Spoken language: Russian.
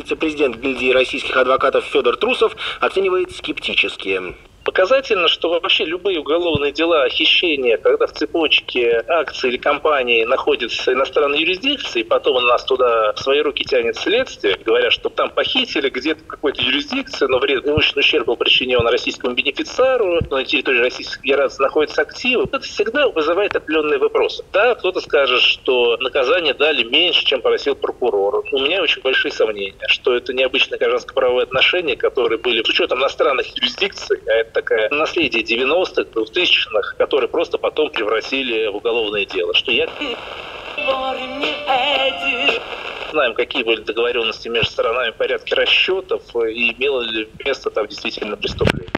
вице-президент гильдии российских адвокатов Федор Трусов оценивает скептически. Показательно, что вообще любые уголовные дела о хищении, когда в цепочке акций или компаний находится иностранная юрисдикция, и потом у нас туда в свои руки тянет следствие, говорят, что там похитили где-то в какой-то юрисдикции, но имущественный ущерб был причинен российскому бенефициару, но на территории Российской Федерации находятся активы, это всегда вызывает определенные вопросы. Да, кто-то скажет, что наказание дали меньше, чем просил прокурор. У меня очень большие сомнения, что это необычные гражданско-правовые отношения, которые были с учетом иностранных юрисдикций, а это такое наследие 90-х, 2000-х, которые просто потом превратили в уголовное дело. Что я... Знаем, какие были договоренности между сторонами в порядке расчетов и имело ли место там действительно преступление.